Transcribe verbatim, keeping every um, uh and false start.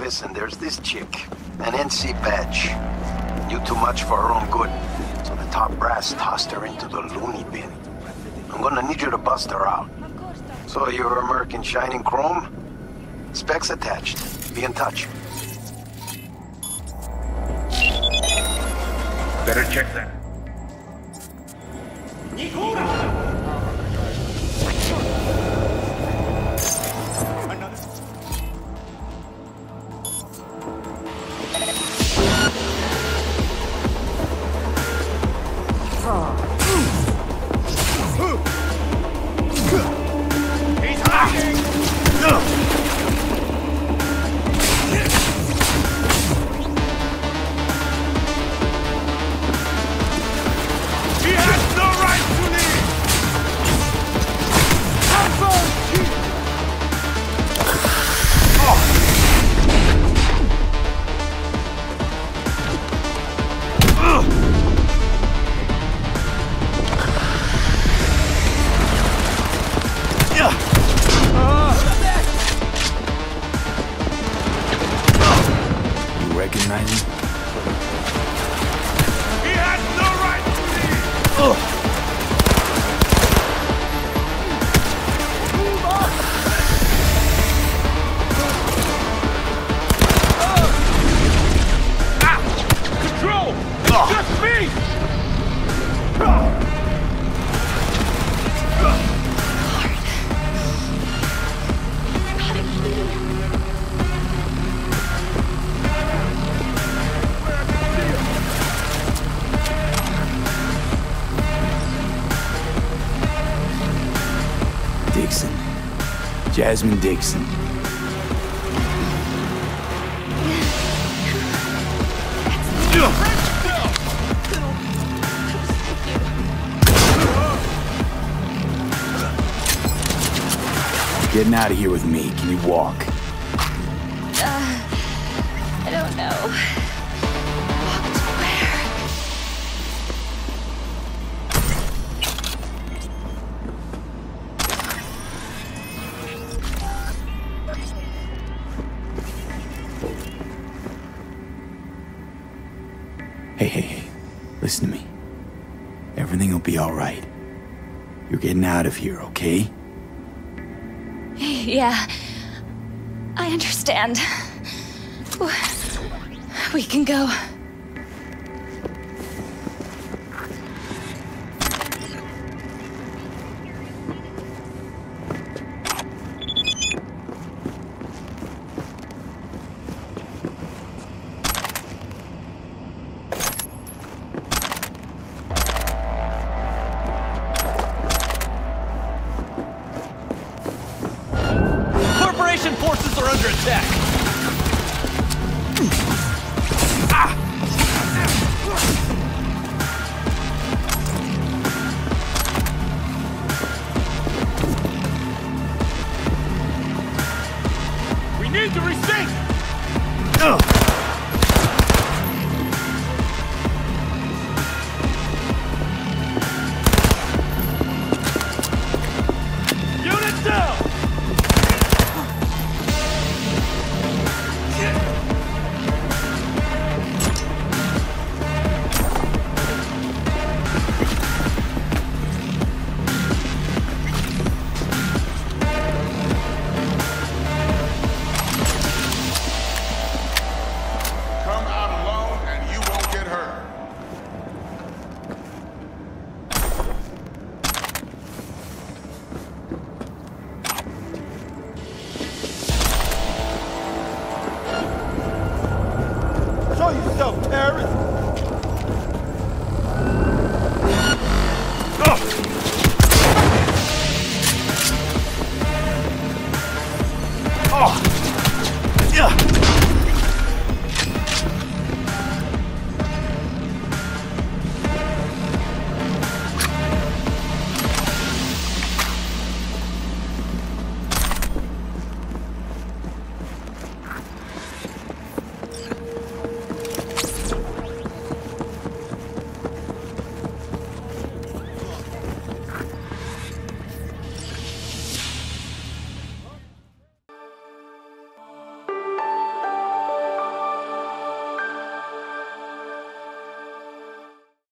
listen, there's this chick, an N C badge. Knew too much for her own good, so the top brass tossed her into the loony bin. I'm gonna need you to bust her out. So you're American Shining Chrome? Specs attached. Be in touch. Better check that. Jasmine Dixon. Getting out of here with me. Can you walk? Uh, I don't know. Walk to where? Hey, hey, hey. Listen to me. Everything will be all right. You're getting out of here, okay? Yeah. I understand. We can go. Forces are under attack! We need to resync! Unit down! Show yourself, terrorist!